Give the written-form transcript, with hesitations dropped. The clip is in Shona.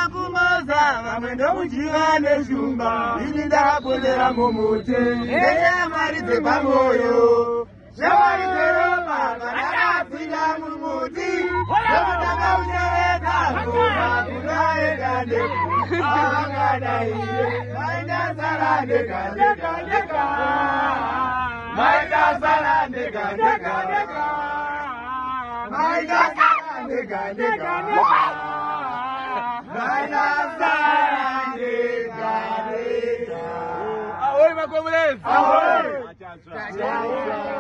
kumaza vamwe ndokuchivane shumba ini ndakapondera mumute ndeshamwari dzepamwoyo shamwari dzeropa vanakapinda mumuti ndokutanga kuchereka ngoma kunaegande avangadaire vaindasara ndega ndega ndega vaindasara ndega ndega ndega vaindasara ndega ndega Ahoy, my comrades! Ahoy!